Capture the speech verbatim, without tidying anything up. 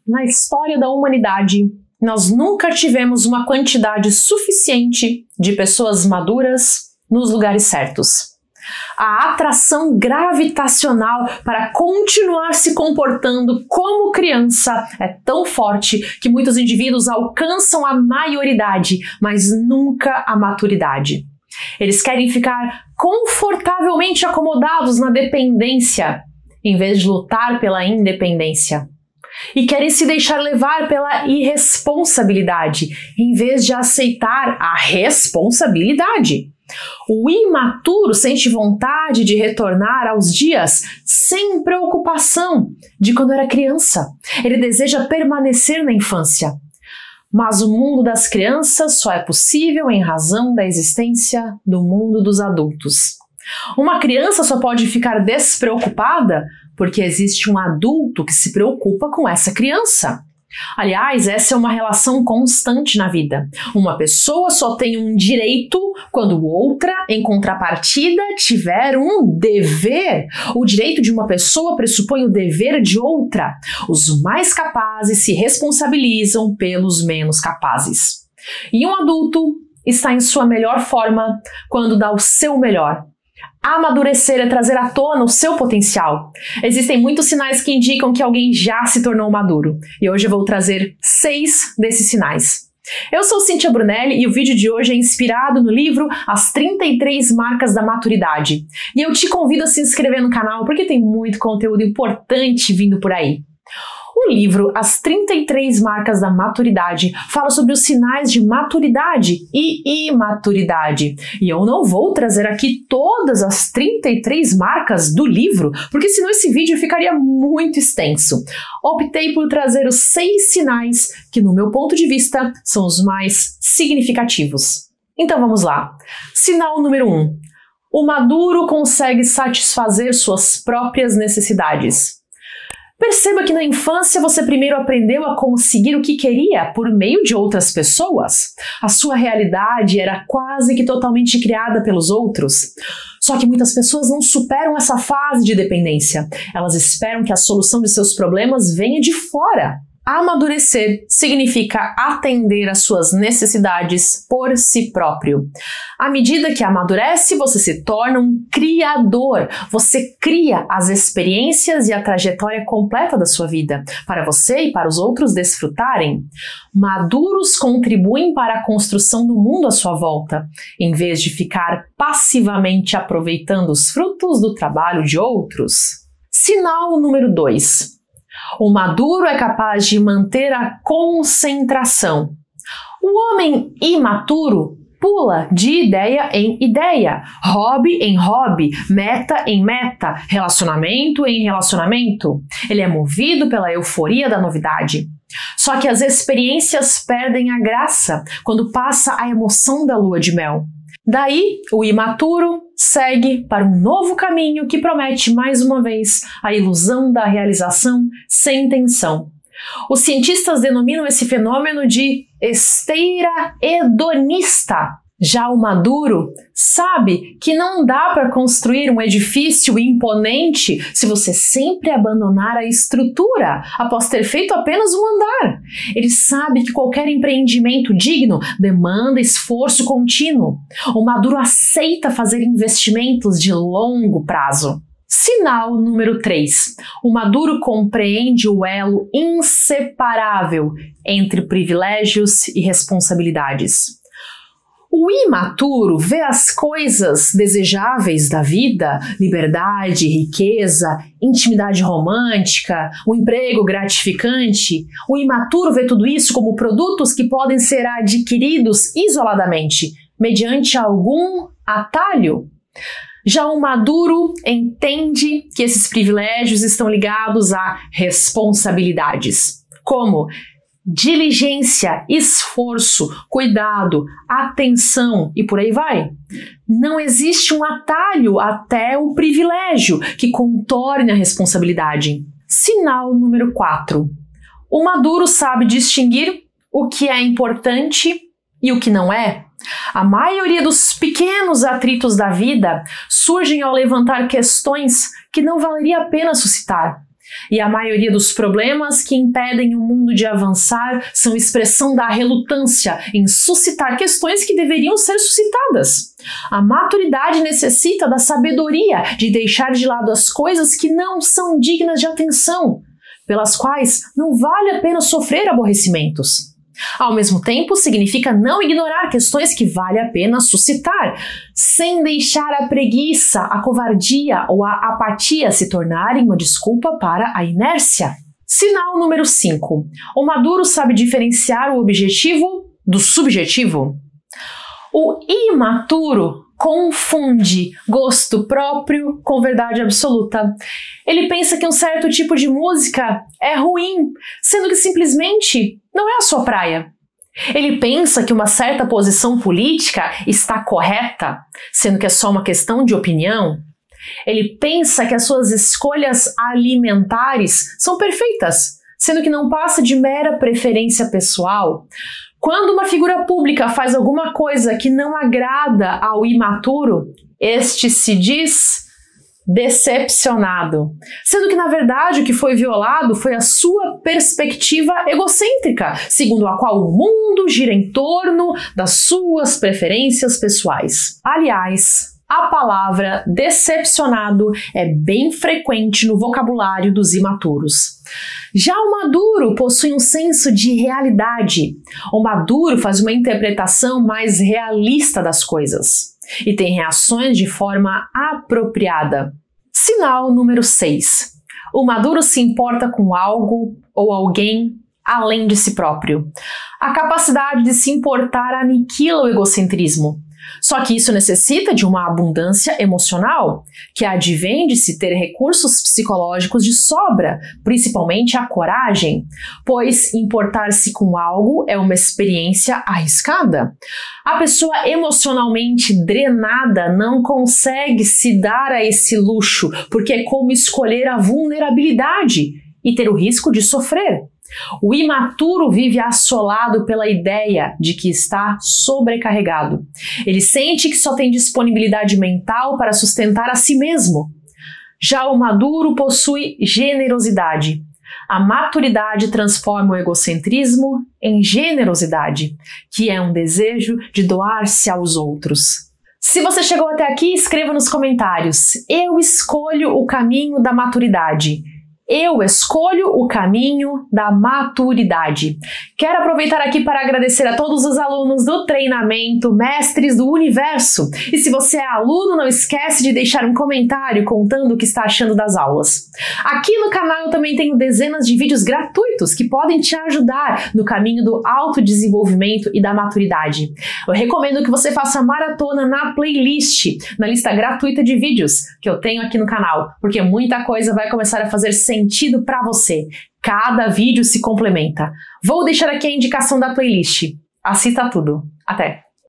na história da humanidade, nós nunca tivemos uma quantidade suficiente de pessoas maduras nos lugares certos. A atração gravitacional para continuar se comportando como criança é tão forte que muitos indivíduos alcançam a maioridade, mas nunca a maturidade. Eles querem ficar confortavelmente acomodados na dependência, em vez de lutar pela independência. E querem se deixar levar pela irresponsabilidade, em vez de aceitar a responsabilidade. O imaturo sente vontade de retornar aos dias sem preocupação de quando era criança. Ele deseja permanecer na infância. Mas o mundo das crianças só é possível em razão da existência do mundo dos adultos. Uma criança só pode ficar despreocupada porque existe um adulto que se preocupa com essa criança. Aliás, essa é uma relação constante na vida. Uma pessoa só tem um direito quando outra, em contrapartida, tiver um dever. O direito de uma pessoa pressupõe o dever de outra. Os mais capazes se responsabilizam pelos menos capazes. E um adulto está em sua melhor forma quando dá o seu melhor. Amadurecer é trazer à tona o seu potencial. Existem muitos sinais que indicam que alguém já se tornou maduro. E hoje eu vou trazer seis desses sinais. Eu sou Cíntia Brunelli e o vídeo de hoje é inspirado no livro As trinta e três Marcas da Maturidade. E eu te convido a se inscrever no canal porque tem muito conteúdo importante vindo por aí. O livro As trinta e três Marcas da Maturidade fala sobre os sinais de maturidade e imaturidade. E eu não vou trazer aqui todas as trinta e três marcas do livro, porque senão esse vídeo ficaria muito extenso. Optei por trazer os seis sinais que, no meu ponto de vista, são os mais significativos. Então vamos lá. Sinal número um. O maduro consegue satisfazer suas próprias necessidades. Perceba que na infância você primeiro aprendeu a conseguir o que queria por meio de outras pessoas. A sua realidade era quase que totalmente criada pelos outros. Só que muitas pessoas não superam essa fase de dependência. Elas esperam que a solução de seus problemas venha de fora. Amadurecer significa atender às suas necessidades por si próprio. À medida que amadurece, você se torna um criador. Você cria as experiências e a trajetória completa da sua vida, para você e para os outros desfrutarem. Maduros contribuem para a construção do mundo à sua volta, em vez de ficar passivamente aproveitando os frutos do trabalho de outros. Sinal número dois. O maduro é capaz de manter a concentração. O homem imaturo pula de ideia em ideia, hobby em hobby, meta em meta, relacionamento em relacionamento. Ele é movido pela euforia da novidade. Só que as experiências perdem a graça quando passa a emoção da lua de mel. Daí, o imaturo segue para um novo caminho que promete mais uma vez a ilusão da realização sem tensão. Os cientistas denominam esse fenômeno de esteira hedonista. Já o maduro sabe que não dá para construir um edifício imponente se você sempre abandonar a estrutura após ter feito apenas um andar. Ele sabe que qualquer empreendimento digno demanda esforço contínuo. O maduro aceita fazer investimentos de longo prazo. Sinal número três. O maduro compreende o elo inseparável entre privilégios e responsabilidades. O imaturo vê as coisas desejáveis da vida, liberdade, riqueza, intimidade romântica, um emprego gratificante. O imaturo vê tudo isso como produtos que podem ser adquiridos isoladamente, mediante algum atalho. Já o maduro entende que esses privilégios estão ligados a responsabilidades, como diligência, esforço, cuidado, atenção e por aí vai. Não existe um atalho até o privilégio que contorne a responsabilidade. Sinal número quatro. O maduro sabe distinguir o que é importante e o que não é. A maioria dos pequenos atritos da vida surgem ao levantar questões que não valeria a pena suscitar. E a maioria dos problemas que impedem o mundo de avançar são expressão da relutância em suscitar questões que deveriam ser suscitadas. A maturidade necessita da sabedoria de deixar de lado as coisas que não são dignas de atenção, pelas quais não vale a pena sofrer aborrecimentos. Ao mesmo tempo, significa não ignorar questões que vale a pena suscitar, sem deixar a preguiça, a covardia ou a apatia se tornarem uma desculpa para a inércia. Sinal número cinco. O maduro sabe diferenciar o objetivo do subjetivo. O imaturo confunde gosto próprio com verdade absoluta. Ele pensa que um certo tipo de música é ruim, sendo que simplesmente não é a sua praia. Ele pensa que uma certa posição política está correta, sendo que é só uma questão de opinião. Ele pensa que as suas escolhas alimentares são perfeitas, sendo que não passa de mera preferência pessoal. Quando uma figura pública faz alguma coisa que não agrada ao imaturo, este se diz decepcionado, sendo que na verdade o que foi violado foi a sua perspectiva egocêntrica, segundo a qual o mundo gira em torno das suas preferências pessoais. Aliás, a palavra decepcionado é bem frequente no vocabulário dos imaturos. Já o maduro possui um senso de realidade. O maduro faz uma interpretação mais realista das coisas e tem reações de forma apropriada. Sinal número seis. O maduro se importa com algo ou alguém além de si próprio. A capacidade de se importar aniquila o egocentrismo. Só que isso necessita de uma abundância emocional, que advém de se ter recursos psicológicos de sobra, principalmente a coragem, pois importar-se com algo é uma experiência arriscada. A pessoa emocionalmente drenada não consegue se dar a esse luxo, porque é como escolher a vulnerabilidade e ter o risco de sofrer. O imaturo vive assolado pela ideia de que está sobrecarregado. Ele sente que só tem disponibilidade mental para sustentar a si mesmo. Já o maduro possui generosidade. A maturidade transforma o egocentrismo em generosidade, que é um desejo de doar-se aos outros. Se você chegou até aqui, escreva nos comentários: eu escolho o caminho da maturidade. Eu escolho o caminho da maturidade. Quero aproveitar aqui para agradecer a todos os alunos do treinamento Mestres do Universo. E se você é aluno, não esquece de deixar um comentário contando o que está achando das aulas. Aqui no canal eu também tenho dezenas de vídeos gratuitos que podem te ajudar no caminho do autodesenvolvimento e da maturidade. Eu recomendo que você faça maratona na playlist, na lista gratuita de vídeos que eu tenho aqui no canal, porque muita coisa vai começar a fazer sentido para você. Cada vídeo se complementa. Vou deixar aqui a indicação da playlist. Assista tudo. Até!